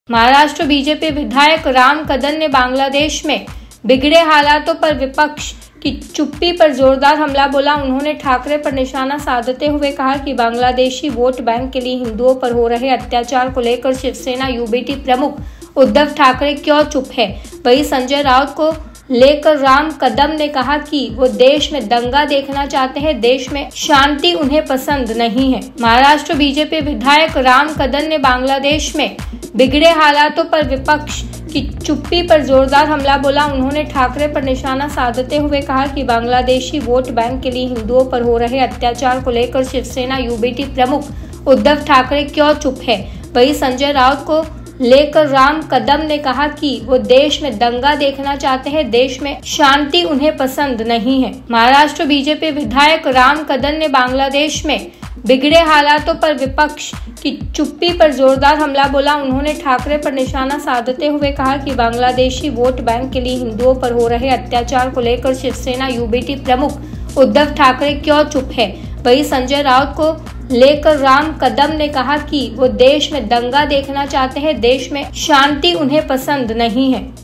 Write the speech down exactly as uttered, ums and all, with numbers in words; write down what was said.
Maharashtra BJP विधायक राम कदम ने बांग्लादेश में बिगड़े हालातों पर विपक्ष की चुप्पी पर जोरदार हमला बोला। उन्होंने ठाकरे पर निशाना साधते हुए कहा कि बांग्लादेशी वोट बैंक के लिए हिंदुओं पर हो रहे अत्याचार को लेकर शिवसेना यूबीटी प्रमुख उद्धव ठाकरे क्यों चुप है। वहीं संजय राउत को लेकर राम कदम ने कहा कि वो देश में दंगा देखना चाहते हैं, देश में शांति उन्हें पसंद नहीं है। महाराष्ट्र बीजेपी विधायक राम कदम ने बांग्लादेश में बिगड़े हालातों पर विपक्ष की चुप्पी पर जोरदार हमला बोला। उन्होंने ठाकरे पर निशाना साधते हुए कहा कि बांग्लादेशी वोट बैंक के लिए हिंदुओं पर हो रहे अत्याचार को लेकर शिवसेना यूबीटी प्रमुख उद्धव ठाकरे क्यों चुप है। वहीं संजय राउत को लेकर राम कदम ने कहा कि वो देश में दंगा देखना चाहते हैं, देश में शांति उन्हें पसंद नहीं है। महाराष्ट्र बीजेपी विधायक राम कदम ने बांग्लादेश में बिगड़े हालातों पर विपक्ष की चुप्पी पर जोरदार हमला बोला। उन्होंने ठाकरे पर निशाना साधते हुए कहा कि बांग्लादेशी वोट बैंक के लिए हिंदुओं पर हो रहे अत्याचार को लेकर शिवसेना यूबीटी प्रमुख उद्धव ठाकरे क्यों चुप है। वहीं संजय राउत को लेकर राम कदम ने कहा कि वो देश में दंगा देखना चाहते हैं, देश में शांति उन्हें पसंद नहीं है।